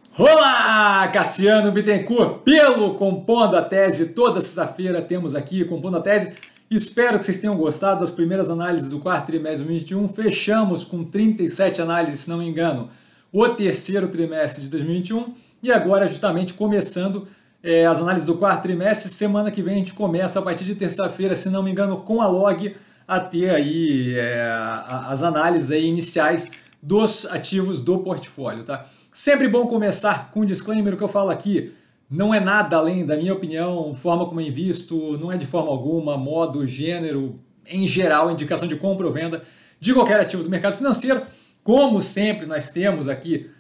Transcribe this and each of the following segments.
Olá, Cassiano Bittencourt, pelo Compondo a Tese. Toda sexta-feira temos aqui Compondo a Tese. Espero que vocês tenham gostado das primeiras análises do quarto trimestre de 2021. Fechamos com 37 análises, se não me engano, o terceiro trimestre de 2021. E agora, justamente, começando as análises do quarto trimestre. Semana que vem a gente começa, a partir de terça-feira, se não me engano, com a Log, a ter aí as análises aí iniciais dos ativos do portfólio, tá? Sempre bom começar com um disclaimer. O que eu falo aqui não é nada além da minha opinião, forma como eu invisto, não é de forma alguma, modo, gênero, em geral, indicação de compra ou venda de qualquer ativo do mercado financeiro. Como sempre, nós temos aqui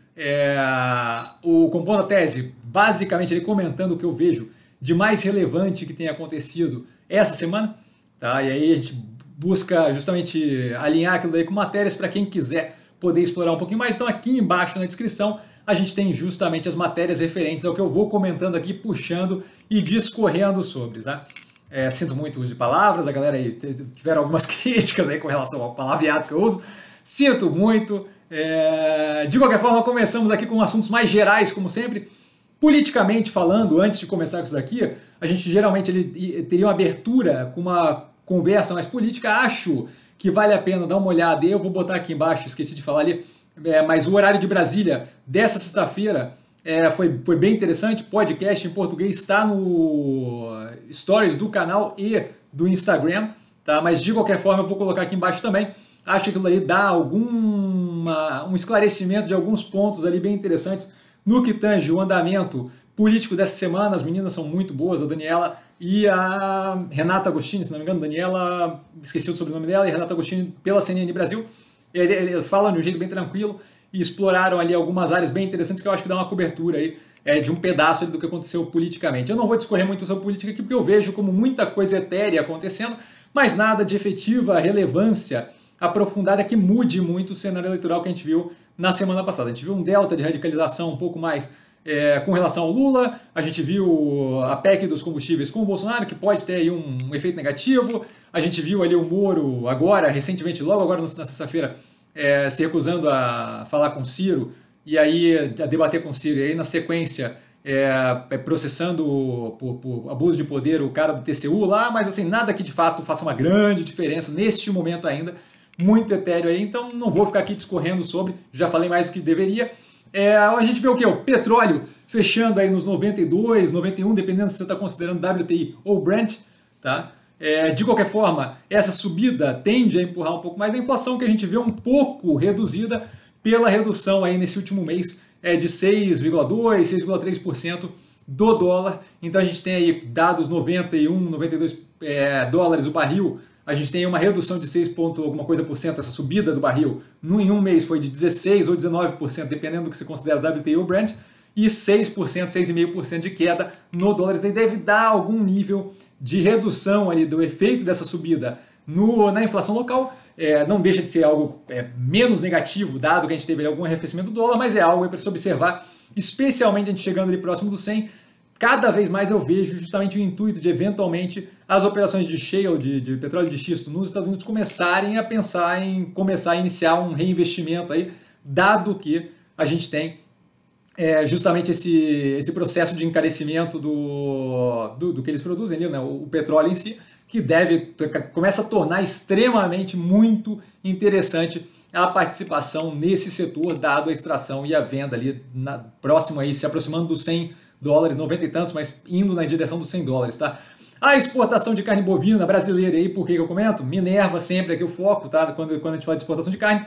o Compondo a Tese, basicamente ele comentando o que eu vejo de mais relevante que tenha acontecido essa semana, tá? E aí a gente busca justamente alinhar aquilo daí com matérias para quem quiser poder explorar um pouquinho mais. Então aqui embaixo na descrição a gente tem justamente as matérias referentes ao que eu vou comentando aqui, puxando e discorrendo sobre, tá? Sinto muito o uso de palavras, a galera aí tiveram algumas críticas aí com relação ao palavreado que eu uso, sinto muito. De qualquer forma, começamos aqui com assuntos mais gerais, como sempre. Politicamente falando, antes de começar com isso daqui, a gente geralmente teria uma abertura com uma conversa mais política. Acho que vale a pena dar uma olhada. Eu vou botar aqui embaixo, esqueci de falar ali, mas o horário de Brasília dessa sexta-feira foi bem interessante. Podcast em português está no Stories do canal e do Instagram, tá? Mas de qualquer forma eu vou colocar aqui embaixo também. Acho que aquilo aí dá um esclarecimento de alguns pontos ali bem interessantes no que tange o andamento político dessa semana. As meninas são muito boas, a Daniela e a Renata Agostini, se não me engano. Daniela, esqueci o sobrenome dela, e Renata Agostini pela CNN Brasil. Eles falam de um jeito bem tranquilo e exploraram ali algumas áreas bem interessantes que eu acho que dá uma cobertura aí de um pedaço ali do que aconteceu politicamente. Eu não vou discorrer muito sobre política aqui porque eu vejo como muita coisa etérea acontecendo, mas nada de efetiva relevância aprofundada que mude muito o cenário eleitoral que a gente viu na semana passada. A gente viu um delta de radicalização um pouco mais com relação ao Lula, a gente viu a PEC dos combustíveis com o Bolsonaro, que pode ter aí um efeito negativo, a gente viu ali o Moro agora, recentemente, logo agora na sexta-feira, se recusando a falar com o Ciro, e aí a debater com o Ciro, e aí na sequência processando por abuso de poder o cara do TCU lá, mas assim, nada que de fato faça uma grande diferença neste momento ainda, muito etéreo aí, então não vou ficar aqui discorrendo sobre, já falei mais do que deveria. A gente vê o que? O petróleo fechando aí nos 92, 91, dependendo se você está considerando WTI ou Brent, tá? De qualquer forma, essa subida tende a empurrar um pouco mais a inflação, que a gente vê um pouco reduzida pela redução aí nesse último mês de 6,2%, 6,3% do dólar. Então a gente tem aí dados 91, 92 dólares o barril. A gente tem uma redução de 6 ponto alguma coisa por cento, essa subida do barril, em um mês foi de 16% ou 19%, dependendo do que você considera WTI ou Brent, e 6%, 6,5% de queda no dólar. Isso deve dar algum nível de redução ali do efeito dessa subida na inflação local. Não deixa de ser algo menos negativo, dado que a gente teve algum arrefecimento do dólar, mas é algo para se observar, especialmente a gente chegando ali próximo do 100. Cada vez mais eu vejo justamente o intuito de, eventualmente, as operações de shale, de petróleo de xisto nos Estados Unidos começarem a pensar em começar a iniciar um reinvestimento aí, dado que a gente tem justamente esse processo de encarecimento do que eles produzem ali, né, o petróleo em si, que começa a tornar extremamente muito interessante a participação nesse setor, dado a extração e a venda ali próximo aí, se aproximando dos 100 dólares, 90 e tantos, mas indo na direção dos 100 dólares, tá? A exportação de carne bovina brasileira aí, por que eu comento? Minerva sempre aqui o foco, tá? Quando a gente fala de exportação de carne,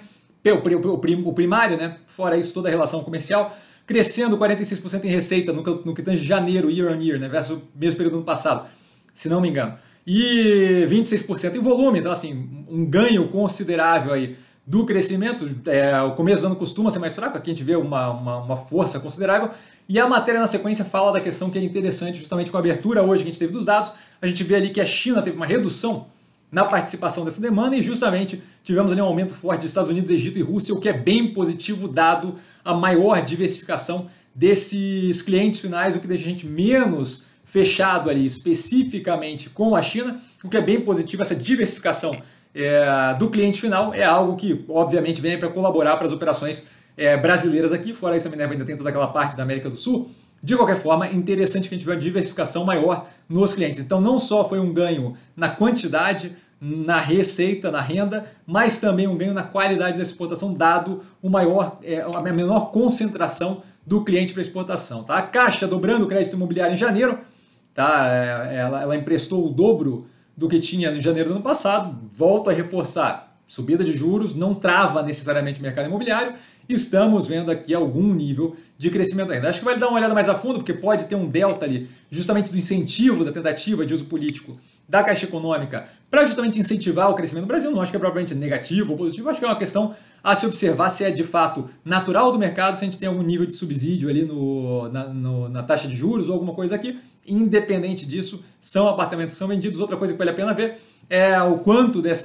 o primário, né? Fora isso, toda a relação comercial, crescendo 46% em receita no que tange janeiro, year on year, né? Versus o mesmo período do ano passado, se não me engano. E 26% em volume, então assim, um ganho considerável aí do crescimento. O começo do ano costuma ser mais fraco, aqui a gente vê uma força considerável. E a matéria na sequência fala da questão que é interessante, justamente com a abertura hoje que a gente teve dos dados, a gente vê ali que a China teve uma redução na participação dessa demanda e justamente tivemos ali um aumento forte de Estados Unidos, Egito e Rússia, o que é bem positivo dado a maior diversificação desses clientes finais, o que deixa a gente menos fechado ali especificamente com a China, o que é bem positivo. Essa diversificação do cliente final é algo que obviamente vem para colaborar para as operações brasileiras aqui, fora isso também ainda tem toda aquela parte da América do Sul. De qualquer forma, é interessante que a gente vê uma diversificação maior nos clientes. Então não só foi um ganho na quantidade, na receita, na renda, mas também um ganho na qualidade da exportação, dado a menor concentração do cliente para exportação. Tá? A Caixa dobrando o crédito imobiliário em janeiro, tá? Ela emprestou o dobro do que tinha em janeiro do ano passado, volto a reforçar, subida de juros não trava necessariamente o mercado imobiliário, estamos vendo aqui algum nível de crescimento ainda. Acho que vale dar uma olhada mais a fundo, porque pode ter um delta ali, justamente do incentivo, da tentativa de uso político da Caixa Econômica, para justamente incentivar o crescimento do Brasil. Não acho que é propriamente negativo ou positivo, acho que é uma questão a se observar se é de fato natural do mercado, se a gente tem algum nível de subsídio ali na taxa de juros ou alguma coisa aqui. Independente disso, são apartamentos que são vendidos. Outra coisa que vale a pena ver é o quanto desse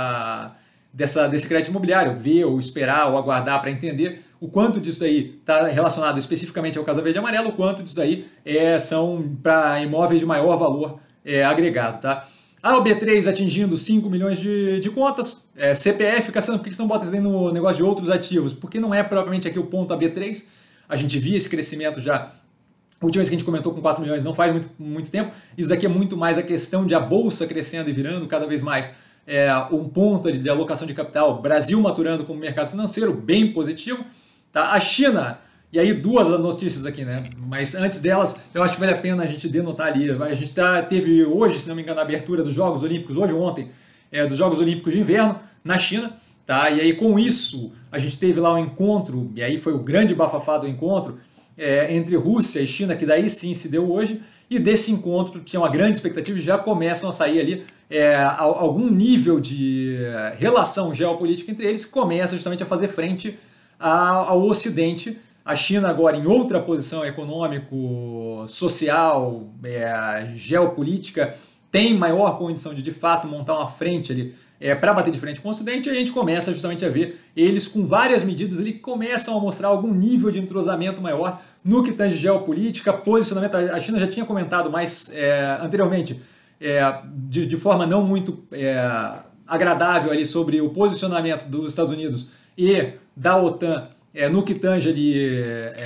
crédito imobiliário, ver ou esperar ou aguardar para entender o quanto disso aí está relacionado especificamente ao Casa Verde e Amarelo, o quanto disso aí são para imóveis de maior valor agregado. Tá? A B3 atingindo 5 milhões de contas, CPF, Cassiano, por que você não bota isso aí no negócio de outros ativos? Porque não é propriamente aqui o ponto B3, a gente via esse crescimento já. A última vez que a gente comentou com 4 milhões não faz muito tempo, isso aqui é muito mais a questão de a bolsa crescendo e virando cada vez mais um ponto de alocação de capital, Brasil maturando como mercado financeiro, bem positivo. Tá? A China, e aí duas notícias aqui, né? Mas antes delas, eu acho que vale a pena a gente denotar ali. A gente teve hoje, se não me engano, a abertura dos Jogos Olímpicos, hoje ou ontem, dos Jogos Olímpicos de Inverno na China. Tá? E aí com isso, a gente teve lá um encontro, e aí foi o grande bafafá do encontro, entre Rússia e China, que daí sim se deu hoje, e desse encontro tinha uma grande expectativa e já começam a sair ali algum nível de relação geopolítica entre eles, que começa justamente a fazer frente ao Ocidente. A China agora em outra posição econômico, social, geopolítica, tem maior condição de fato montar uma frente ali para bater de frente com o Ocidente, e a gente começa justamente a ver eles com várias medidas ali que começam a mostrar algum nível de entrosamento maior no que tange geopolítica, posicionamento. A China já tinha comentado mais anteriormente, de forma não muito agradável ali sobre o posicionamento dos Estados Unidos e da OTAN no que tange ali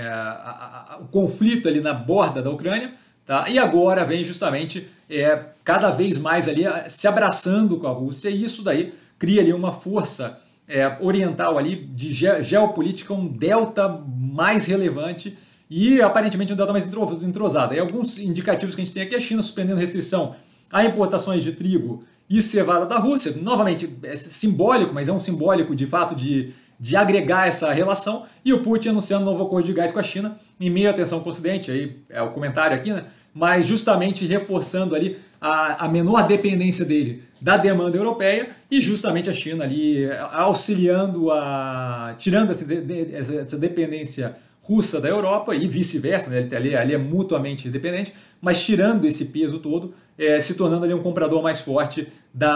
o conflito ali na borda da Ucrânia. Tá? E agora vem justamente cada vez mais ali se abraçando com a Rússia, e isso daí cria ali uma força oriental ali de geopolítica, um delta mais relevante e aparentemente um delta mais entrosado. E alguns indicativos que a gente tem aqui: a China suspendendo restrição a importações de trigo e cevada da Rússia. Novamente, é simbólico, mas é um simbólico de fato de agregar essa relação, e o Putin anunciando um novo acordo de gás com a China, em meio à tensão com o Ocidente, aí é o comentário aqui, né? Mas justamente reforçando ali a menor dependência dele da demanda europeia, e justamente a China ali auxiliando, tirando essa dependência russa da Europa e vice-versa, né? Ali é mutuamente dependente, mas tirando esse peso todo, se tornando ali um comprador mais forte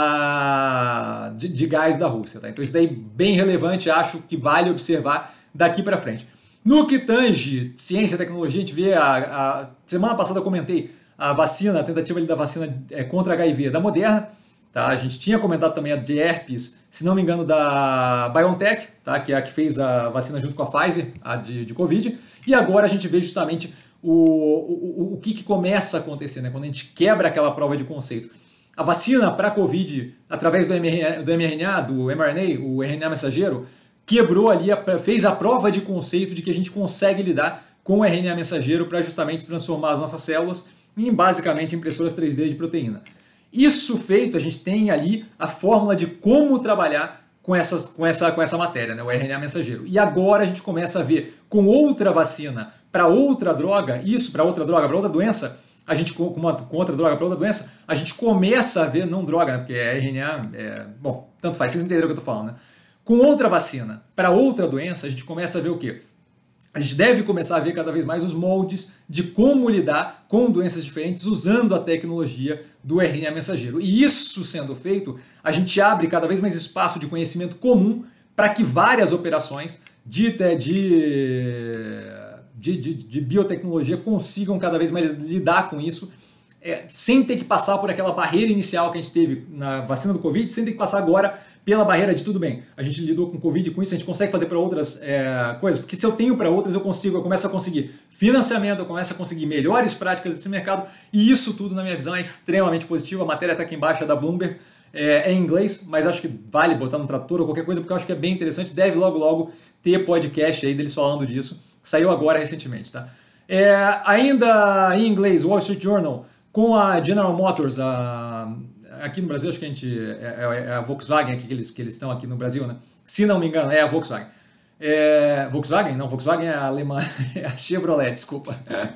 de gás da Rússia. Tá? Então isso daí bem relevante, acho que vale observar daqui para frente. No que tange ciência e tecnologia, a gente vê, semana passada eu comentei a vacina, a tentativa ali da vacina contra HIV da Moderna. Tá? A gente tinha comentado também a de herpes, se não me engano, da BioNTech, tá? Que é a que fez a vacina junto com a Pfizer, a de Covid. E agora a gente vê justamente o que começa a acontecer, né? Quando a gente quebra aquela prova de conceito. A vacina para a Covid, através do mRNA, do mRNA, o RNA mensageiro, quebrou ali, fez a prova de conceito de que a gente consegue lidar com o RNA mensageiro para justamente transformar as nossas células em basicamente impressoras 3D de proteína. Isso feito, a gente tem ali a fórmula de como trabalhar com essa matéria, né, o RNA mensageiro. E agora a gente começa a ver com outra vacina para outra droga, para outra doença, a gente com outra droga para outra doença, a gente começa a ver, não droga, né, porque RNA, bom, tanto faz, vocês entenderam o que eu estou falando, né? Com outra vacina para outra doença, a gente começa a ver o quê? A gente deve começar a ver cada vez mais os moldes de como lidar com doenças diferentes usando a tecnologia do RNA mensageiro. E isso sendo feito, a gente abre cada vez mais espaço de conhecimento comum para que várias operações de biotecnologia consigam cada vez mais lidar com isso, sem ter que passar por aquela barreira inicial que a gente teve na vacina do Covid, sem ter que passar agora pela barreira de tudo bem, a gente lidou com Covid, com isso a gente consegue fazer para outras coisas, porque se eu tenho para outras eu começo a conseguir financiamento, eu começo a conseguir melhores práticas desse mercado, e isso tudo na minha visão é extremamente positivo. A matéria está aqui embaixo, é da Bloomberg, é em inglês, mas acho que vale botar no tradutor ou qualquer coisa, porque eu acho que é bem interessante, deve logo ter podcast aí deles falando disso, saiu agora recentemente, tá? Ainda em inglês, Wall Street Journal, com a General Motors, aqui no Brasil, acho que é a Volkswagen aqui que eles estão aqui no Brasil, né? Se não me engano, é a Volkswagen. Volkswagen? Não, Volkswagen é a alemã, é a Chevrolet, desculpa.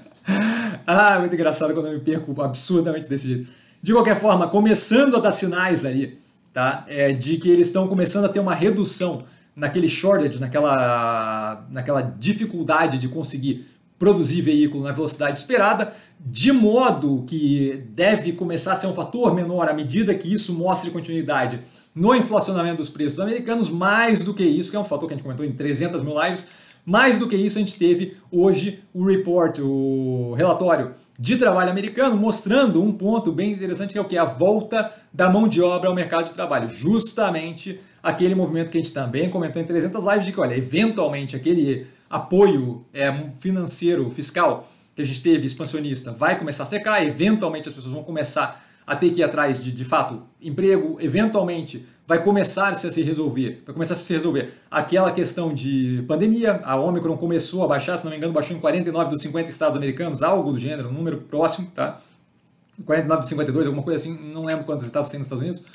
Muito engraçado quando eu me perco absurdamente desse jeito. De qualquer forma, começando a dar sinais aí, tá? De que eles estão começando a ter uma redução naquele shortage, naquela dificuldade de conseguir produzir veículo na velocidade esperada, de modo que deve começar a ser um fator menor à medida que isso mostre continuidade no inflacionamento dos preços americanos. Mais do que isso, que é um fator que a gente comentou em 300 mil lives, mais do que isso a gente teve hoje o report, o relatório de trabalho americano, mostrando um ponto bem interessante, que é o que? A volta da mão de obra ao mercado de trabalho. Justamente aquele movimento que a gente também comentou em 300 lives, de que, olha, eventualmente aquele apoio financeiro, fiscal, que a gente teve, expansionista, vai começar a secar, eventualmente as pessoas vão começar a ter que ir atrás de fato, emprego, eventualmente vai começar a se resolver aquela questão de pandemia. A Omicron começou a baixar, se não me engano, baixou em 49 dos 50 estados americanos, algo do gênero, um número próximo, tá? 49 dos 52, alguma coisa assim, não lembro quantos estados tem nos Estados Unidos.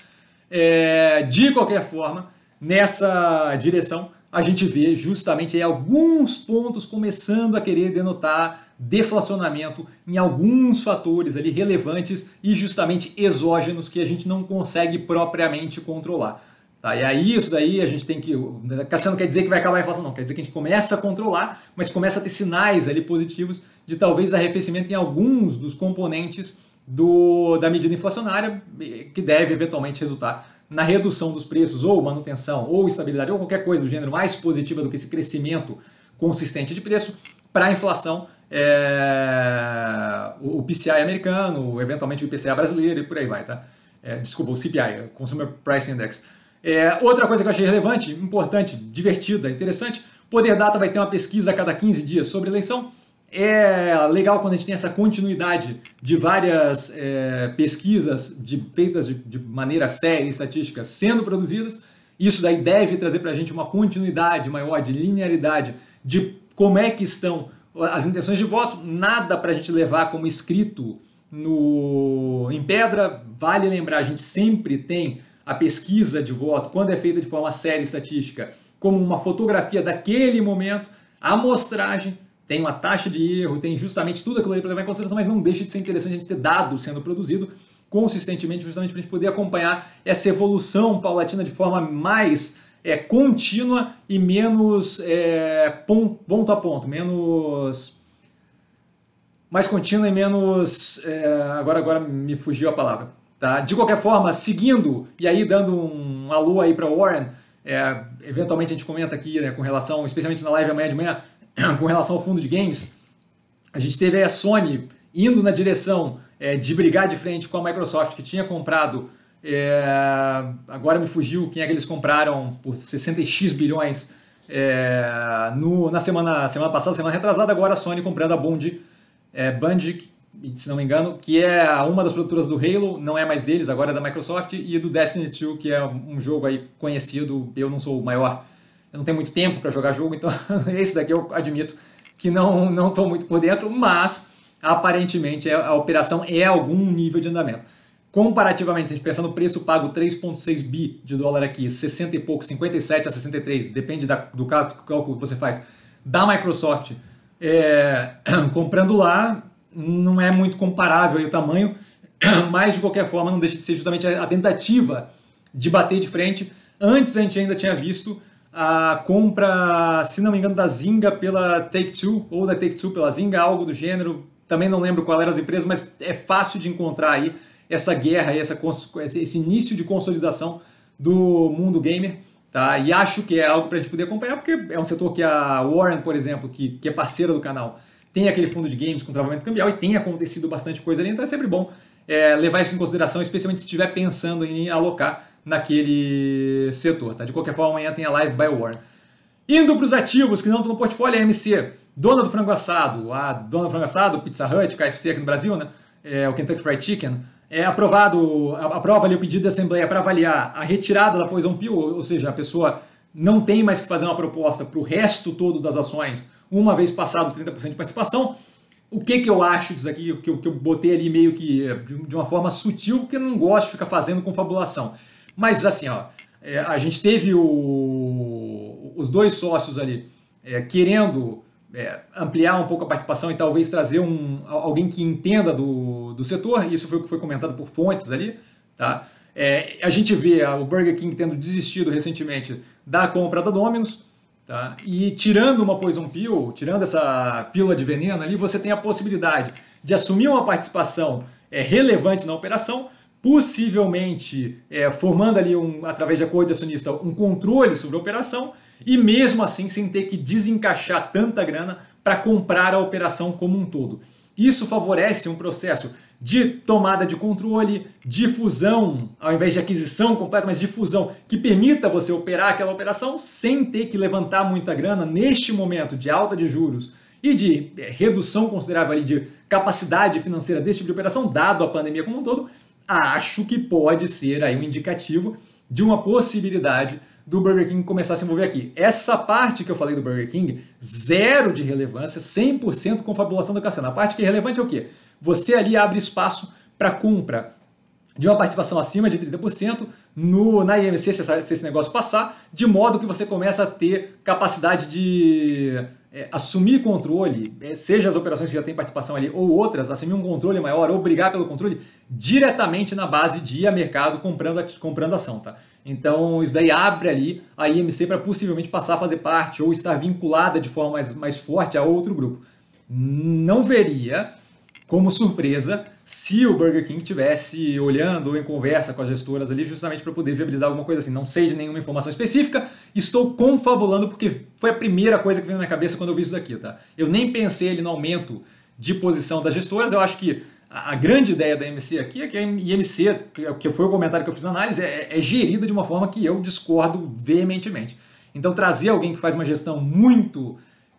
De qualquer forma, nessa direção, a gente vê justamente aí alguns pontos começando a querer denotar deflacionamento em alguns fatores ali relevantes e justamente exógenos que a gente não consegue propriamente controlar. Tá? E aí isso daí a gente tem que... Cassiano quer dizer que vai acabar a inflação, não. Quer dizer que a gente começa a controlar, mas começa a ter sinais ali positivos de talvez arrefecimento em alguns dos componentes da medida inflacionária, que deve eventualmente resultar na redução dos preços, ou manutenção, ou estabilidade, ou qualquer coisa do gênero mais positiva do que esse crescimento consistente de preço para a inflação, o PCI americano, eventualmente o IPCA brasileiro e por aí vai, tá? Desculpa, o CPI, Consumer Price Index. Outra coisa que eu achei relevante, importante, divertida, interessante, Poder Data vai ter uma pesquisa a cada 15 dias sobre eleição. É legal quando a gente tem essa continuidade de várias pesquisas feitas de maneira séria e estatística sendo produzidas. Isso daí deve trazer para a gente uma continuidade maior, de linearidade, de como é que estão as intenções de voto. Nada para a gente levar como escrito em pedra. Vale lembrar, a gente sempre tem a pesquisa de voto, quando é feita de forma séria e estatística, como uma fotografia daquele momento, a amostragem, tem uma taxa de erro, tem justamente tudo aquilo aí para levar em consideração, mas não deixa de ser interessante a gente ter dados sendo produzido consistentemente, justamente para a gente poder acompanhar essa evolução paulatina de forma mais contínua e menos ponto a ponto, mais contínua e menos... agora me fugiu a palavra. Tá? De qualquer forma, seguindo e aí dando um alô aí para o Warren, eventualmente a gente comenta aqui, né, com relação, especialmente na live amanhã de manhã, com relação ao fundo de games, a gente teve a Sony indo na direção de brigar de frente com a Microsoft, que tinha comprado, agora me fugiu quem é que eles compraram por 60x bilhões na semana passada, semana retrasada. Agora a Sony comprando a Bungie, se não me engano, que é uma das produtoras do Halo, não é mais deles, agora é da Microsoft, e do Destiny 2, que é um jogo aí conhecido. Eu não sou o maior, eu não tenho muito tempo para jogar jogo, então esse daqui eu admito que não estou muito por dentro, mas aparentemente a operação é algum nível de andamento. Comparativamente, se a gente pensar no preço pago, 3,6 bi de dólar aqui, 60 e pouco, 57 a 63, depende do cálculo que você faz, da Microsoft, comprando lá, não é muito comparável aí o tamanho, mas de qualquer forma não deixa de ser justamente a tentativa de bater de frente. Antes a gente ainda tinha visto a compra, se não me engano, da Zynga pela Take-Two, ou da Take-Two pela Zynga, algo do gênero. Também não lembro qual eram as empresas, mas é fácil de encontrar aí essa guerra, esse início de consolidação do mundo gamer. Tá? E acho que é algo para a gente poder acompanhar, porque é um setor que a Warren, por exemplo, que é parceira do canal, tem aquele fundo de games com travamento cambial e tem acontecido bastante coisa ali, então é sempre bom levar isso em consideração, especialmente se estiver pensando em alocar naquele setor. Tá? De qualquer forma, amanhã tem a live by Warren. Indo para os ativos que não estão no portfólio, a AMC, dona do frango assado, a dona do frango assado, Pizza Hut, KFC aqui no Brasil, né? O Kentucky Fried Chicken, aprova ali o pedido da Assembleia para avaliar a retirada da Poison Pill, ou seja, a pessoa não tem mais que fazer uma proposta para o resto todo das ações, uma vez passado 30% de participação. O que eu acho disso aqui, que eu botei ali meio que de uma forma sutil, porque eu não gosto de ficar fazendo confabulação. Mas assim, ó, a gente teve os dois sócios ali querendo ampliar um pouco a participação e talvez trazer alguém que entenda do setor. Isso foi o que foi comentado por fontes ali. Tá? A gente vê o Burger King tendo desistido recentemente da compra da Domino's. Tá? E tirando uma Poison Pill, tirando essa pílula de veneno ali, você tem a possibilidade de assumir uma participação relevante na operação, possivelmente formando ali, através de acordo de acionista, um controle sobre a operação, e mesmo assim sem ter que desencaixar tanta grana para comprar a operação como um todo. Isso favorece um processo de tomada de controle, de fusão, ao invés de aquisição completa, mas de fusão, que permita você operar aquela operação sem ter que levantar muita grana neste momento de alta de juros e de redução considerável ali de capacidade financeira desse tipo de operação, dado a pandemia como um todo. Acho que pode ser aí um indicativo de uma possibilidade do Burger King começar a se envolver aqui. Essa parte que eu falei do Burger King, zero de relevância, 100% confabulação do Cassiano. A parte que é relevante é o quê? Você ali abre espaço para compra de uma participação acima de 30% na IMC, se esse negócio passar, de modo que você começa a ter capacidade de assumir controle, seja as operações que já têm participação ali ou outras, assumir um controle maior ou brigar pelo controle diretamente na base de ir a mercado comprando ação. Tá? Então isso daí abre ali a IMC para possivelmente passar a fazer parte ou estar vinculada de forma mais forte a outro grupo. Não veria como surpresa se o Burger King estivesse olhando ou em conversa com as gestoras ali justamente para poder viabilizar alguma coisa assim. Não sei de nenhuma informação específica, estou confabulando porque foi a primeira coisa que veio na minha cabeça quando eu vi isso daqui. Tá? Eu nem pensei ali no aumento de posição das gestoras, eu acho que a grande ideia da IMC aqui é que a IMC, que foi o comentário que eu fiz na análise, é gerida de uma forma que eu discordo veementemente. Então trazer alguém que faz uma gestão muito...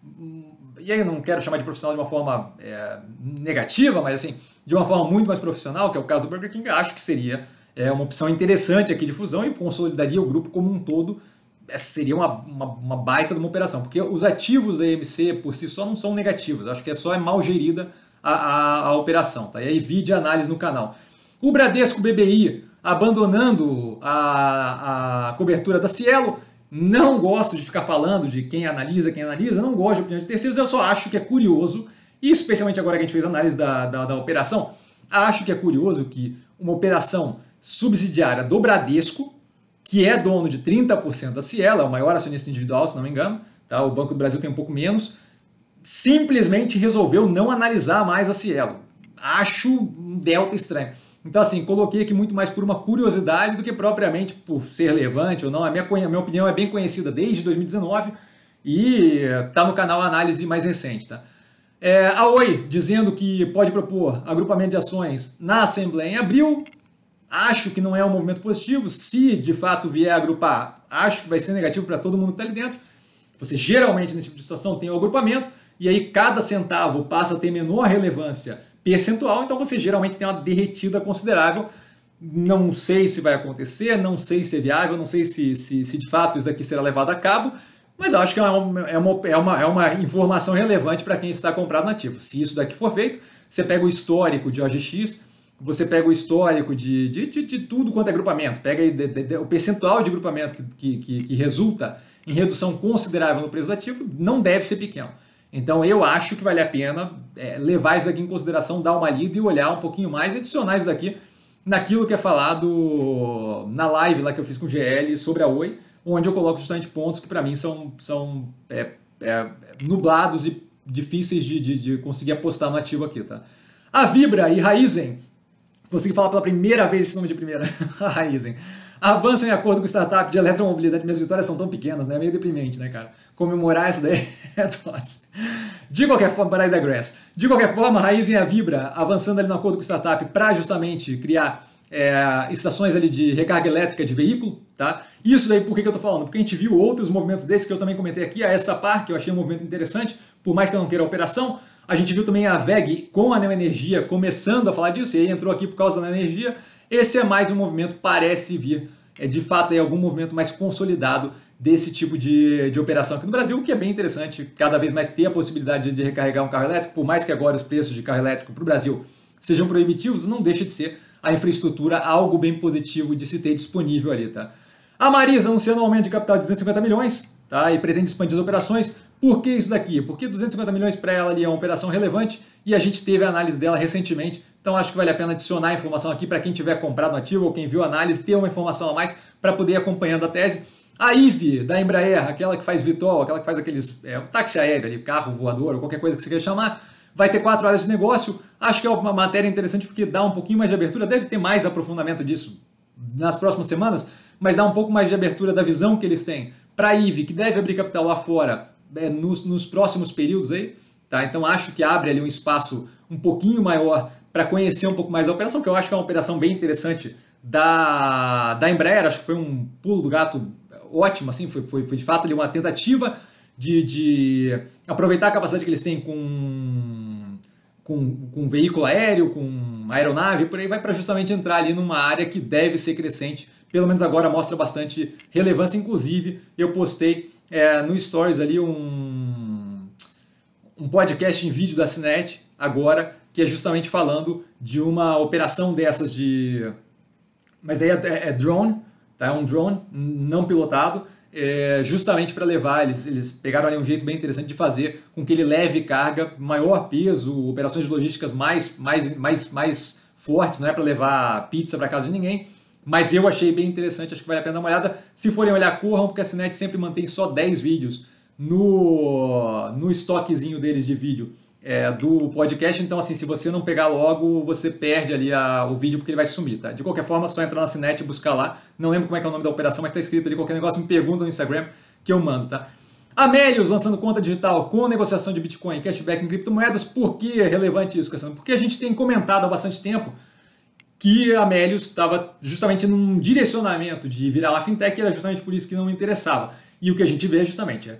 E aí eu não quero chamar de profissional de uma forma negativa, mas assim, de uma forma muito mais profissional, que é o caso do Burger King, acho que seria uma opção interessante aqui de fusão e consolidaria o grupo como um todo. Seria uma baita de uma operação, porque os ativos da IMC por si só não são negativos, acho que só mal gerida a operação. Tá? E aí vídeo análise no canal. O Bradesco BBI abandonando a cobertura da Cielo. Não gosto de ficar falando de quem analisa, não gosto de opinião de terceiros, eu só acho que é curioso, e especialmente agora que a gente fez a análise da operação, acho que é curioso que uma operação subsidiária do Bradesco, que é dono de 30% da Cielo, é o maior acionista individual, se não me engano, tá? O Banco do Brasil tem um pouco menos, simplesmente resolveu não analisar mais a Cielo. Acho um delta estranho. Então, assim, coloquei aqui muito mais por uma curiosidade do que propriamente por ser relevante ou não. A minha opinião é bem conhecida desde 2019 e está no canal Análise mais recente. Tá? A Oi dizendo que pode propor agrupamento de ações na Assembleia em abril. Acho que não é um movimento positivo. Se de fato vier a agrupar, acho que vai ser negativo para todo mundo que está ali dentro. Você geralmente, nesse tipo de situação, tem o agrupamento e aí cada centavo passa a ter menor relevância percentual, então você geralmente tem uma derretida considerável. Não sei se vai acontecer, não sei se é viável, não sei se de fato isso daqui será levado a cabo, mas eu acho que é uma informação relevante para quem está comprado no ativo. Se isso daqui for feito, você pega o histórico de OGX, você pega o histórico de tudo quanto é agrupamento, pega aí o percentual de agrupamento que resulta em redução considerável no preço do ativo, não deve ser pequeno. Então eu acho que vale a pena levar isso daqui em consideração, dar uma lida e olhar um pouquinho mais, adicionar isso daqui naquilo que é falado na live lá que eu fiz com o GL sobre a Oi, onde eu coloco justamente pontos que para mim são nublados e difíceis de conseguir apostar no ativo aqui. Tá? A Vibra e Raizen, consegui falar pela primeira vez esse nome de primeira, a Raizen, avançam em acordo com startup de eletromobilidade. Minhas vitórias são tão pequenas, né? É meio deprimente, né, cara? Comemorar isso daí é tosse. De qualquer forma, para aí da Grass. De qualquer forma, a Raizen e a Vibra avançando ali no acordo com startup para justamente criar estações ali de recarga elétrica de veículo, tá? Isso daí por que eu tô falando? Porque a gente viu outros movimentos desses que eu também comentei aqui, a Estapar, que eu achei um movimento interessante, por mais que eu não queira a operação. A gente viu também a VEG com a Neoenergia começando a falar disso, e aí entrou aqui por causa da Neoenergia. Esse é mais um movimento, parece vir, de fato, algum movimento mais consolidado desse tipo de operação aqui no Brasil, o que é bem interessante, cada vez mais ter a possibilidade de recarregar um carro elétrico, por mais que agora os preços de carro elétrico para o Brasil sejam proibitivos, não deixa de ser a infraestrutura algo bem positivo de se ter disponível ali, tá? A Marisa anunciando um aumento de capital de 250 milhões, tá? E pretende expandir as operações. Por que isso daqui? Porque 250 milhões para ela ali é uma operação relevante e a gente teve a análise dela recentemente, então acho que vale a pena adicionar a informação aqui para quem tiver comprado no ativo ou quem viu a análise, ter uma informação a mais para poder ir acompanhando a tese. A IVE da Embraer, aquela que faz VTOL, aquela que faz aqueles táxi aéreo ali, carro voador ou qualquer coisa que você queira chamar, vai ter 4 áreas de negócio. Acho que é uma matéria interessante porque dá um pouquinho mais de abertura, deve ter mais aprofundamento disso nas próximas semanas, mas dá um pouco mais de abertura da visão que eles têm para a IVE, que deve abrir capital lá fora nos próximos períodos aí, tá? Então acho que abre ali um espaço um pouquinho maior para conhecer um pouco mais da operação, que eu acho que é uma operação bem interessante da Embraer. Acho que foi um pulo do gato ótimo, assim, foi de fato ali uma tentativa de aproveitar a capacidade que eles têm com veículo aéreo, com aeronave, por aí vai, para justamente entrar ali numa área que deve ser crescente, pelo menos agora mostra bastante relevância. Inclusive eu postei no Stories ali um podcast em vídeo da Cinet agora, que é justamente falando de uma operação dessas mas daí é drone, tá? É um drone não pilotado, justamente para levar, eles pegaram ali um jeito bem interessante de fazer com que ele leve carga, maior peso, operações logísticas mais fortes, não é para levar pizza para casa de ninguém, mas eu achei bem interessante, acho que vale a pena dar uma olhada. Se forem olhar, corram, porque a Cinet sempre mantém só 10 vídeos no estoquezinho deles de vídeo do podcast, então assim, se você não pegar logo, você perde ali o vídeo porque ele vai sumir, tá? De qualquer forma, é só entrar na Cinet e buscar lá. Não lembro como é que é o nome da operação, mas tá escrito ali, qualquer negócio me pergunta no Instagram que eu mando, tá? A Melius lançando conta digital com negociação de Bitcoin e cashback em criptomoedas. Por que é relevante isso, Cassiano? Porque a gente tem comentado há bastante tempo que a Melius estava justamente num direcionamento de virar uma fintech, e era justamente por isso que não me interessava. E o que a gente vê justamente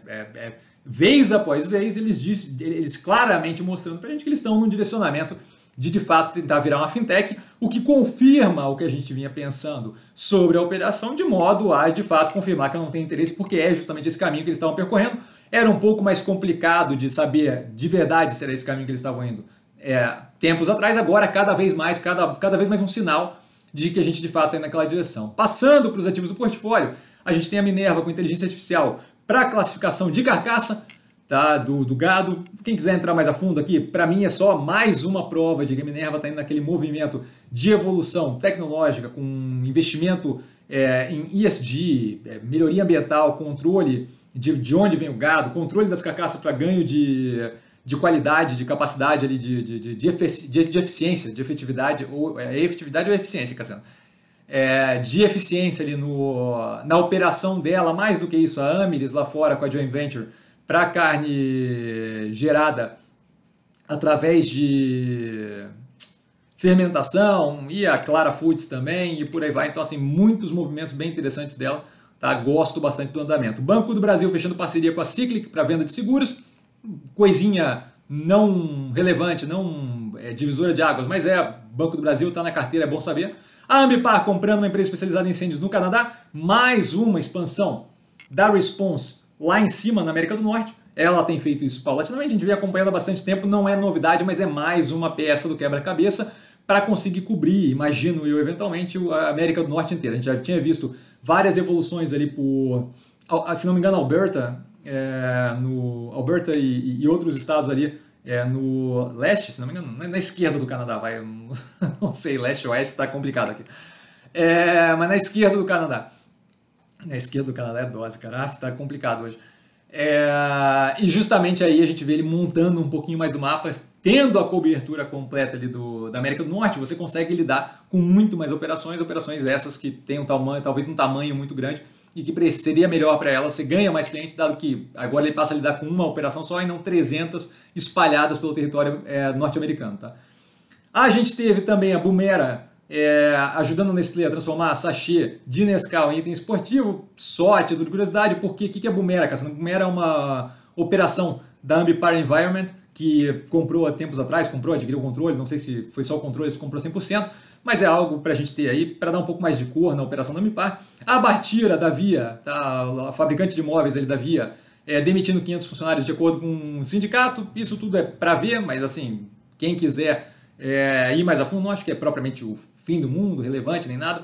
vez após vez, eles claramente mostrando para a gente que eles estão num direcionamento de fato tentar virar uma fintech, o que confirma o que a gente vinha pensando sobre a operação, de modo a de fato confirmar que eu não tenho interesse, porque é justamente esse caminho que eles estavam percorrendo. Era um pouco mais complicado de saber de verdade se era esse caminho que eles estavam indo tempos atrás. Agora cada vez mais um sinal de que a gente de fato está naquela direção. Passando para os ativos do portfólio, a gente tem a Minerva com inteligência artificial para classificação de carcaça, tá, do gado. Quem quiser entrar mais a fundo aqui, para mim é só mais uma prova de que a Minerva está indo naquele movimento de evolução tecnológica, com investimento em ESG, melhoria ambiental, controle de onde vem o gado, controle das carcaças para ganho de qualidade, de capacidade ali, de eficiência, de efetividade, ou efetividade ou eficiência, Cassiano? De eficiência ali na operação dela. Mais do que isso, a Amyris lá fora com a joint venture para carne gerada através de fermentação, e a Clara Foods também, e por aí vai. Então, assim, muitos movimentos bem interessantes dela, tá? Gosto bastante do andamento. Banco do Brasil fechando parceria com a Cyclic para venda de seguros, coisinha não relevante, não divisora de águas, mas Banco do Brasil, está na carteira, é bom saber. A Ambipar comprando uma empresa especializada em incêndios no Canadá, mais uma expansão da Response lá em cima, na América do Norte. Ela tem feito isso paulatinamente, a gente vem acompanhando há bastante tempo, não é novidade, mas é mais uma peça do quebra-cabeça para conseguir cobrir, imagino eu, eventualmente, a América do Norte inteira. A gente já tinha visto várias evoluções ali se não me engano, Alberta, e outros estados ali no leste, se não me engano, na esquerda do Canadá, eu não sei, leste ou oeste, está complicado aqui. Mas na esquerda do Canadá. Na esquerda do Canadá é dose, cara, tá complicado hoje. E justamente aí a gente vê ele montando um pouquinho mais do mapa, tendo a cobertura completa ali da América do Norte. Você consegue lidar com muito mais operações essas que têm talvez um tamanho muito grande, e que seria melhor para ela. Você ganha mais clientes, dado que agora ele passa a lidar com uma operação só e não 300 espalhadas pelo território norte-americano. Tá? A gente teve também a Bumera ajudando a Nestlé a transformar sachê de Nescau em item esportivo. Só a título de curiosidade, porque o que é Bumera, Cassiano? Bumera é uma operação da Ambipar Environment, que comprou há tempos atrás, adquiriu o controle, não sei se foi só o controle, se comprou 100%, mas é algo para a gente ter aí, para dar um pouco mais de cor na operação da Ambipar. A Bartira, da Via, tá, a fabricante de imóveis ali da Via, demitindo 500 funcionários de acordo com o sindicato. Isso tudo é para ver, mas assim, quem quiser ir mais a fundo, não acho que é propriamente o fim do mundo, relevante, nem nada.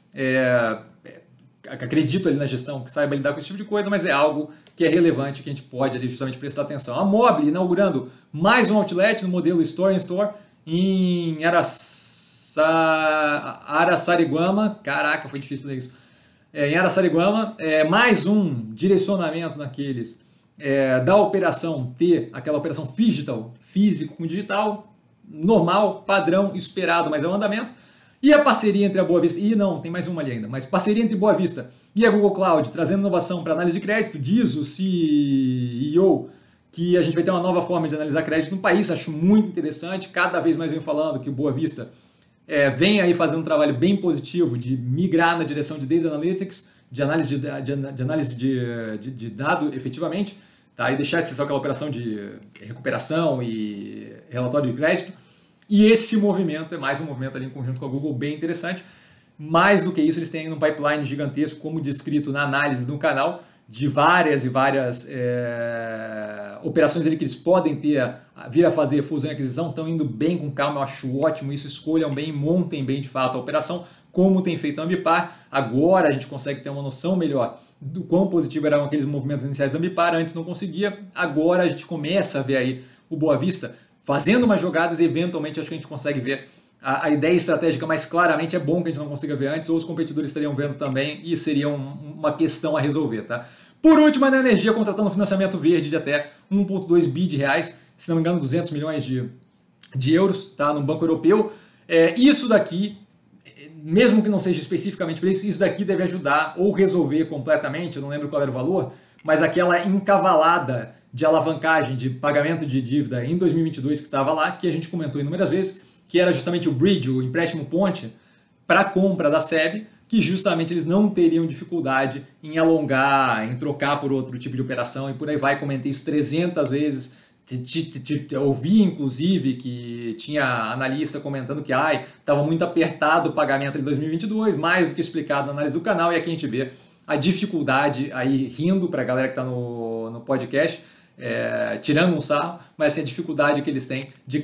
Acredito ali na gestão que saiba lidar com esse tipo de coisa, mas é algo que é relevante, que a gente pode ali justamente prestar atenção. A Mobile inaugurando mais um outlet no modelo Store in Store em Araçariguama. Caraca, foi difícil ler isso. Em Araçariguama, mais um direcionamento naqueles da operação ter aquela operação digital, físico com digital, normal, padrão, esperado, mas é um andamento. E a parceria entre a Boa Vista, tem mais uma ali ainda, mas parceria entre Boa Vista e a Google Cloud, trazendo inovação para análise de crédito, diz o CEO que a gente vai ter uma nova forma de analisar crédito no país, acho muito interessante, cada vez mais vem falando que o Boa Vista vem aí fazendo um trabalho bem positivo de migrar na direção de Data Analytics, de análise de dado efetivamente, tá? E deixar de ser só aquela operação de recuperação e relatório de crédito. E esse movimento é mais um movimento ali em conjunto com a Google bem interessante. Mais do que isso, eles têm um pipeline gigantesco, como descrito na análise do canal, de várias e várias operações ali que eles podem vir a fazer fusão e aquisição. Estão indo bem com calma, eu acho ótimo isso. Escolham bem, montem bem de fato a operação, como tem feito a Ambipar. Agora a gente consegue ter uma noção melhor do quão positivo eram aqueles movimentos iniciais da Ambipar. Antes não conseguia, agora a gente começa a ver aí o Boa Vista fazendo umas jogadas e eventualmente acho que a gente consegue ver a ideia estratégica mais claramente. É bom que a gente não consiga ver antes, ou os competidores estariam vendo também e seria uma questão a resolver, tá? Por último, a Neoenergia contratando um financiamento verde de até 1,2 bi de reais, se não me engano 200 milhões de euros, tá? No Banco Europeu. Isso daqui, mesmo que não seja especificamente para isso daqui deve ajudar ou resolver completamente, eu não lembro qual era o valor, mas aquela encavalada de alavancagem, de pagamento de dívida em 2022 que estava lá, que a gente comentou inúmeras vezes, que era justamente o bridge, o empréstimo ponte, para a compra da SEB, que justamente eles não teriam dificuldade em alongar, em trocar por outro tipo de operação e por aí vai. Comentei isso 300 vezes, ouvi inclusive que tinha analista comentando que estava muito apertado o pagamento de 2022, mais do que explicado na análise do canal, e aqui a gente vê a dificuldade, aí rindo para a galera que está no podcast, tirando um sarro, mas assim, a dificuldade que eles têm de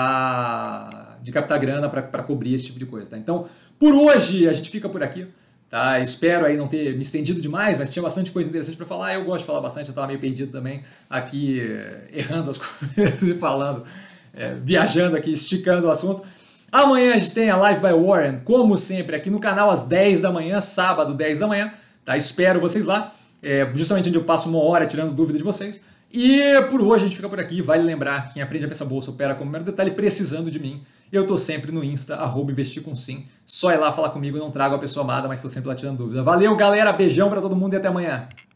captar grana para cobrir esse tipo de coisa. Tá? Então, por hoje a gente fica por aqui. Tá? Espero aí não ter me estendido demais, mas tinha bastante coisa interessante para falar. Eu gosto de falar bastante, eu estava meio perdido também aqui, errando as coisas e falando, viajando aqui, esticando o assunto. Amanhã a gente tem a Live by Warren, como sempre, aqui no canal às 10 da manhã, sábado 10 da manhã. Tá? Espero vocês lá, justamente onde eu passo uma hora tirando dúvida de vocês. E por hoje a gente fica por aqui. Vale lembrar, quem aprende a pensar bolsa opera como mero detalhe, precisando de mim. Eu tô sempre no Insta, @investircomsim. Só ir lá falar comigo, não trago a pessoa amada, mas tô sempre lá tirando dúvida. Valeu, galera, beijão pra todo mundo e até amanhã.